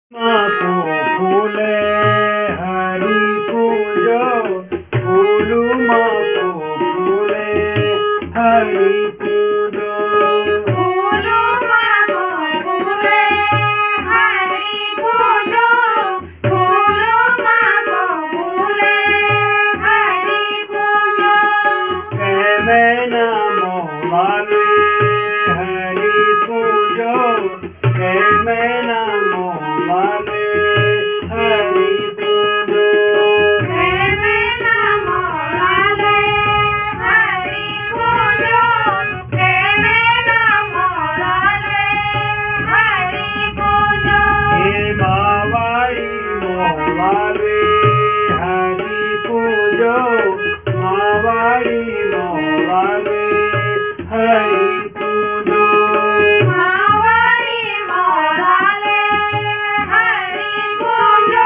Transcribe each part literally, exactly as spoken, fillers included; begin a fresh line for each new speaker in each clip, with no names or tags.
माको फूले हरि पूजो फूलु माको फूले हरि पूजो
फूलु माको फूले हरि पूजो फूलु माको फूले हरि पूजो
कह मैं नामो वाले हरि पूजो कह मैं नामो वाले हरि पूजो
कह मैं नामो वाले हरि पूजो कह मैं नामो वाले हरि पूजो
हे मावाड़ी मोवाले हरि पूजो मावाड़ी मोवाले हरि पूजो
मावाड़ी मोवाले हरि पूजो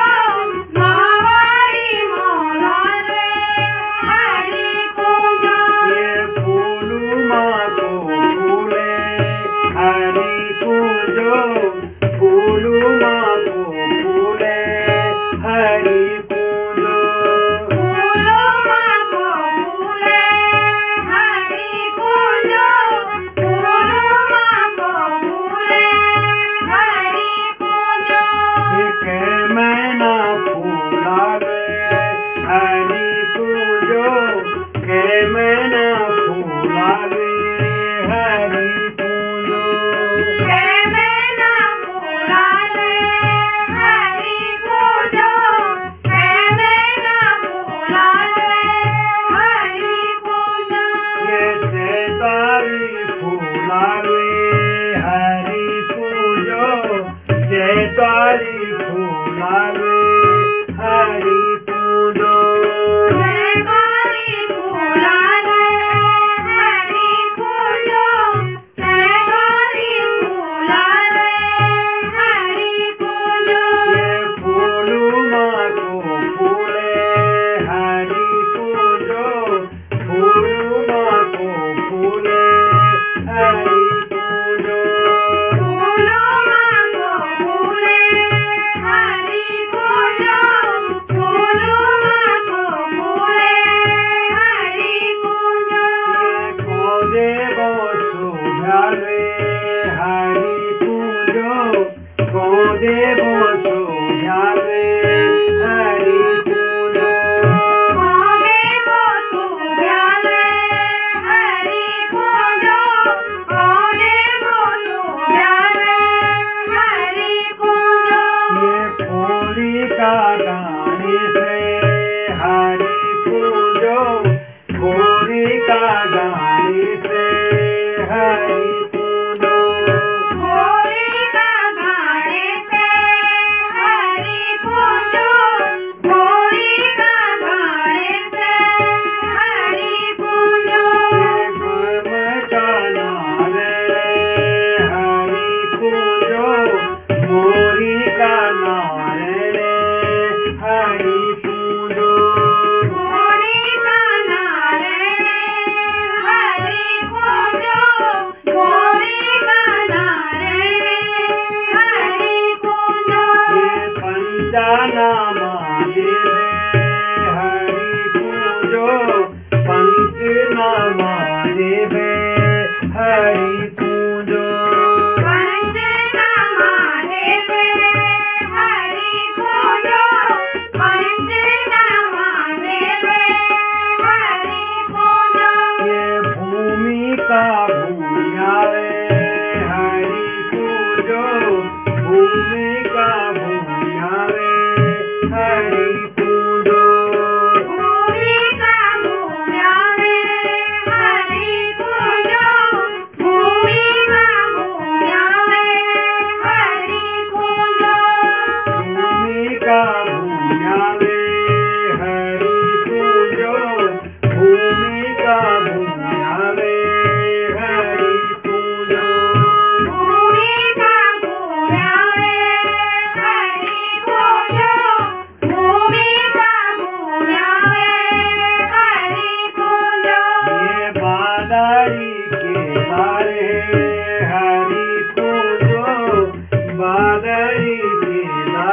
मावाड़ी मोवाले हरि पूजो
ये फूलु माको फूले हरि पूजो फूलु माको फूले हरि पूजो
फूलु माको फूले हरि पूजो फूलु माको फूले हरि पूजो
एक मैना फूलाले हरि पूजो के मैना फूलाले हरि पूजो
कह मैं ना फूलाले हरि पूजो कह मैं ना फूलाले हरि पूजो
ये चैताली फूलाले हरि पूजो चैताली फूलाले हरि पूजो
जय काली फूलाले हरि पूजो जय काली फूलाले हरि पूजो
ये फूलु माको फूले हरि पूजो फूलु माको फूले हरि पूजो
फूलु माको फूले हरि पूजो फूलु माको फूले हरि पूजो
ये खोदे बोसो झाले हरि पूजो खोदे बोसो झाले हरि पूजो
कोगे बोसु ब्याले हरि पूजो कोगे बोसु ब्याले हरि पूजो
ये खोली का गाने से हरि पूजो खोली का गाने से हरि पूजो
होली का गाने से हरि पूजो होली का गाने से हरि पूजो
ये गुम का नारे हरि पूजो मोरी का नारे हरि पूजो
होली का नारे हरि पूजो होली का नारे हरि पूजो
ये पंचनामा देवे हरि पूजो पंचनामा देवे हरि पूजो
पंचनामा देवे हरि पूजो पंचनामा देवे हरि पूजो
ये भूमि का भूमियाले हरि पूजो भूमि का भूमियाले हरि पूजो
भूमि का भूम्याले हरि पूजो भूमि का भूम्याले हरि पूजो
भूमि का भूमियाले हरि पूजो भूमि का भूमियाले हरि पूजो
भूमि का भूम्याले हरि पूजो भूमि का भूम्याले हरि पूजो
ये बादारी के बारे हरि पूजो बादरी के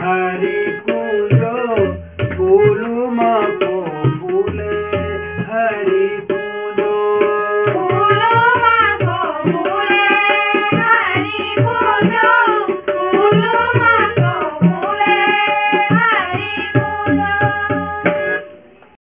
हरि पूजो फूलुमा को फूले हरि पूजो
फूलुमा को फूले हरि पूजो फूलुमा